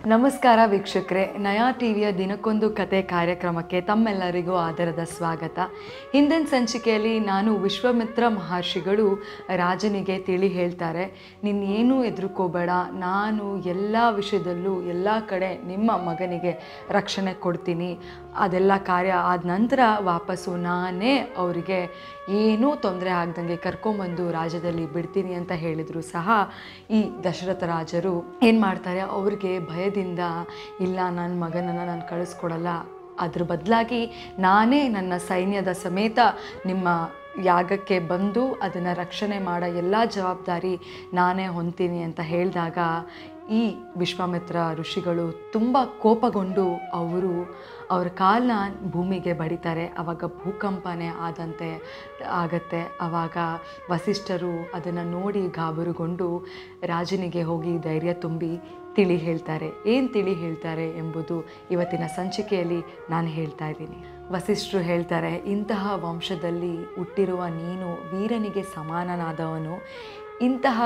ನಮಸ್ಕಾರ ವೀಕ್ಷಕರೇ, ನಯಾ ಟಿವಿಯ ದಿನಕ್ಕೊಂದು ಕತೆ ಕಾರ್ಯಕ್ರಮಕ್ಕೆ ತಮ್ಮೆಲ್ಲರಿಗೂ ಆದರದ ಸ್ವಾಗತ. ಹಿಂದಿನ ಸಂಚಿಕೆಯಲ್ಲಿ ನಾನು ವಿಶ್ವಾಮಿತ್ರ ಮಹರ್ಷಿಗಳು ರಾಜನಿಗೆ ತಿಳಿ ಹೇಳ್ತಾರೆ, ನೀನೇನೂ ಹೆದರ್ಕೋಬೇಡ, ನಾನು ಎಲ್ಲ ವಿಷಯದಲ್ಲೂ ಎಲ್ಲ ಕಡೆ ನಿಮ್ಮ ಮಗನಿಗೆ ರಕ್ಷಣೆ ಕೊಡ್ತೀನಿ, ಅದೆಲ್ಲ ಕಾರ್ಯ ಆದ ನಂತರ ವಾಪಸ್ಸು ನಾನೇ ಅವರಿಗೆ ಏನೂ ತೊಂದರೆ ಆಗ್ದಂಗೆ ಕರ್ಕೊಂಬಂದು ರಾಜ್ಯದಲ್ಲಿ ಬಿಡ್ತೀನಿ ಅಂತ ಹೇಳಿದ್ರು ಸಹ ಈ ದಶರಥ ರಾಜರು ಏನು ಮಾಡ್ತಾರೆ, ಅವ್ರಿಗೆ ಭಯದಿಂದ ಇಲ್ಲ ನನ್ನ ಮಗನನ್ನು ನಾನು ಕಳಿಸ್ಕೊಡಲ್ಲ, ಅದ್ರ ಬದಲಾಗಿ ನಾನೇ ನನ್ನ ಸೈನ್ಯದ ಸಮೇತ ನಿಮ್ಮ ಯಾಗಕ್ಕೆ ಬಂದು ಅದನ್ನು ರಕ್ಷಣೆ ಮಾಡೋ ಎಲ್ಲ ಜವಾಬ್ದಾರಿ ನಾನೇ ಹೊಂತೀನಿ ಅಂತ ಹೇಳಿದಾಗ ಈ ವಿಶ್ವಾಮಿತ್ರ ಋಷಿಗಳು ತುಂಬ ಕೋಪಗೊಂಡು ಅವ್ರ ಕಾಲನ್ನ ಭೂಮಿಗೆ ಬಡಿತಾರೆ. ಆವಾಗ ಭೂಕಂಪನೆ ಆಗತ್ತೆ. ಆವಾಗ ವಸಿಷ್ಠರು ಅದನ್ನು ನೋಡಿ ಗಾಬರುಗೊಂಡು ರಾಜನಿಗೆ ಹೋಗಿ ಧೈರ್ಯ ತುಂಬಿ ತಿಳಿ ಹೇಳ್ತಾರೆ. ಏನು ತಿಳಿ ಹೇಳ್ತಾರೆ ಎಂಬುದು ಇವತ್ತಿನ ಸಂಚಿಕೆಯಲ್ಲಿ ನಾನು ಹೇಳ್ತಾ ಇದ್ದೀನಿ. ವಸಿಷ್ಠರು ಹೇಳ್ತಾರೆ, ಇಂತಹ ವಂಶದಲ್ಲಿ ಹುಟ್ಟಿರುವ ನೀನು ವೀರನಿಗೆ ಸಮಾನನಾದವನು, ಇಂತಹ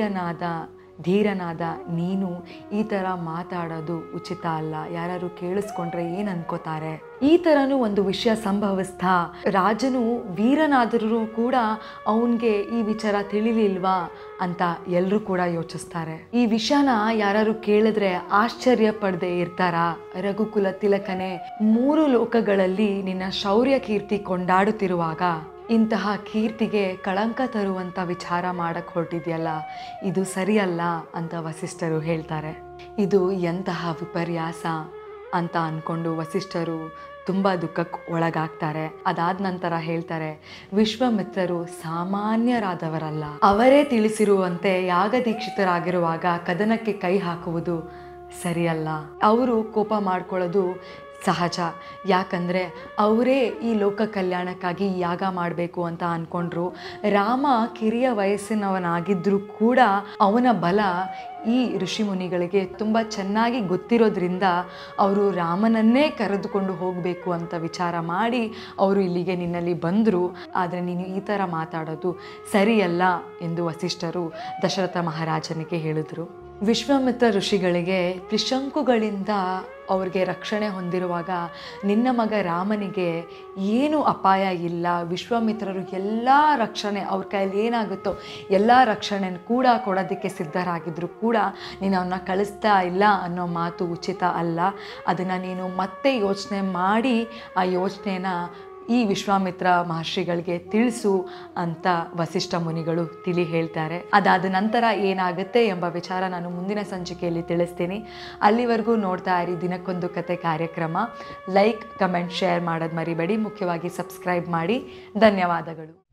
ಧೀರನಾದ ನೀನು ಈ ಥರ ಮಾತಾಡೋದು ಉಚಿತ ಅಲ್ಲ, ಯಾರು ಕೇಳಿಸ್ಕೊಂಡ್ರೆ ಏನು ಅನ್ಕೋತಾರೆ. ಈ ಥರನೂ ಒಂದು ವಿಷಯ ಸಂಭವಿಸ್ತಾ, ರಾಜನು ವೀರನಾದರೂ ಕೂಡ ಅವನಿಗೆ ಈ ವಿಚಾರ ತಿಳಿಲಿಲ್ವಾ ಅಂತ ಎಲ್ಲರೂ ಕೂಡ ಯೋಚಿಸ್ತಾರೆ. ಈ ವಿಷಯನ ಯಾರು ಕೇಳಿದ್ರೆ ಆಶ್ಚರ್ಯ ಪಡದೆ ಇರ್ತಾರಾ? ರಘುಕುಲ ತಿಲಕನೇ, 3 ಲೋಕಗಳಲ್ಲಿ ನಿನ್ನ ಶೌರ್ಯ ಕೀರ್ತಿ ಕೊಂಡಾಡುತ್ತಿರುವಾಗ ಇಂತಹ ಕೀರ್ತಿಗೆ ಕಳಂಕ ತರುವಂಥ ವಿಚಾರ ಮಾಡಕ್ಕೆ ಹೊರಟಿದೆಯಲ್ಲ, ಇದು ಸರಿಯಲ್ಲ ಅಂತ ವಸಿಷ್ಠರು ಹೇಳ್ತಾರೆ. ಇದು ಎಂತಹ ವಿಪರ್ಯಾಸ ಅಂತ ಅಂದ್ಕೊಂಡು ವಸಿಷ್ಠರು ತುಂಬ ದುಃಖಕ್ಕೆ ಒಳಗಾಗ್ತಾರೆ. ಅದಾದ ನಂತರ ಹೇಳ್ತಾರೆ, ವಿಶ್ವಾಮಿತ್ರರು ಸಾಮಾನ್ಯರಾದವರಲ್ಲ, ಅವರೇ ತಿಳಿಸಿರುವಂತೆ ಯಾಗದೀಕ್ಷಿತರಾಗಿರುವಾಗ ಕದನಕ್ಕೆ ಕೈ ಹಾಕುವುದು ಸರಿಯಲ್ಲ. ಅವರು ಕೋಪ ಮಾಡ್ಕೊಳ್ಳೋದು ಸಹಜ, ಯಾಕಂದರೆ ಅವರೇ ಈ ಲೋಕ ಕಲ್ಯಾಣಕ್ಕಾಗಿ ಯಾಗ ಮಾಡಬೇಕು ಅಂತ ಅಂದ್ಕೊಂಡ್ರು. ರಾಮ ಕಿರಿಯ ವಯಸ್ಸಿನವನಾಗಿದ್ದರೂ ಕೂಡ ಅವನ ಬಲ ಈ ಋಷಿಮುನಿಗಳಿಗೆ ತುಂಬ ಚೆನ್ನಾಗಿ ಗೊತ್ತಿರೋದ್ರಿಂದ ಅವರು ರಾಮನನ್ನೇ ಕರೆದುಕೊಂಡು ಹೋಗಬೇಕು ಅಂತ ವಿಚಾರ ಮಾಡಿ ಅವರು ಇಲ್ಲಿಗೆ ನಿನ್ನಲ್ಲಿ ಬಂದರು. ಆದರೆ ನೀನು ಈ ಥರ ಮಾತಾಡೋದು ಸರಿಯಲ್ಲ ಎಂದು ವಸಿಷ್ಠರು ದಶರಥ ಮಹಾರಾಜನಿಗೆ ಹೇಳಿದರು. ವಿಶ್ವಾಮಿತ್ರ ಋಷಿಗಳಿಗೆ ತ್ರಿಶಂಕುಗಳಿಂದ ಅವ್ರಿಗೆ ರಕ್ಷಣೆ ಹೊಂದಿರುವಾಗ ನಿನ್ನ ಮಗ ರಾಮನಿಗೆ ಏನು ಅಪಾಯ ಇಲ್ಲ, ವಿಶ್ವಾಮಿತ್ರರು ಎಲ್ಲ ರಕ್ಷಣೆ ಅವ್ರ ಕೈಯಲ್ಲಿ ಏನಾಗುತ್ತೋ ಎಲ್ಲ ರಕ್ಷಣೆ ಕೂಡ ಕೊಡೋದಕ್ಕೆ ಸಿದ್ಧರಾಗಿದ್ದರೂ ಕೂಡ ನೀನು ಅವನ್ನ ಕಳಿಸ್ತಾ ಇಲ್ಲ ಅನ್ನೋ ಮಾತು ಉಚಿತ ಅಲ್ಲ. ಅದನ್ನು ನೀನು ಮತ್ತೆ ಯೋಚನೆ ಮಾಡಿ ಆ ಯೋಚನೆನ ಈ ವಿಶ್ವಾಮಿತ್ರ ಮಹರ್ಷಿಗಳಿಗೆ ತಿಳಿಸು ಅಂತ ವಸಿಷ್ಠ ಮುನಿಗಳು ತಿಳಿ ಹೇಳ್ತಾರೆ. ಅದಾದ ನಂತರ ಏನಾಗುತ್ತೆ ಎಂಬ ವಿಚಾರ ನಾನು ಮುಂದಿನ ಸಂಚಿಕೆಯಲ್ಲಿ ತಿಳಿಸ್ತೀನಿ. ಅಲ್ಲಿವರೆಗೂ ನೋಡ್ತಾ ಇರಿ ದಿನಕ್ಕೊಂದು ಕತೆ ಕಾರ್ಯಕ್ರಮ. ಲೈಕ್, ಕಮೆಂಟ್, ಶೇರ್ ಮಾಡೋದು ಮರಿಬೇಡಿ. ಮುಖ್ಯವಾಗಿ ಸಬ್ಸ್ಕ್ರೈಬ್ ಮಾಡಿ. ಧನ್ಯವಾದಗಳು.